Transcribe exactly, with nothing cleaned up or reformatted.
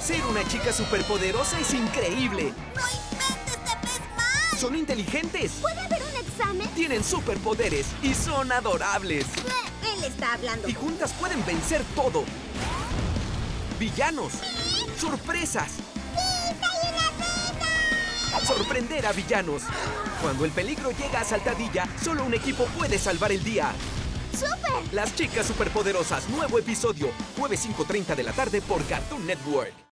Ser una chica superpoderosa es increíble. ¡No inventes, te ves mal! Son inteligentes. ¿Puede haber un examen? Tienen superpoderes y son adorables. Eh, Él está hablando. Y juntas pueden vencer todo. Villanos. Sorpresas. ¡Sí, soy una teta! Sorprender a villanos. Cuando el peligro llega a Saltadilla, solo un equipo puede salvar el día. ¡Súper! Las chicas superpoderosas, nuevo episodio. Jueves cinco treinta de la tarde por Cartoon Network.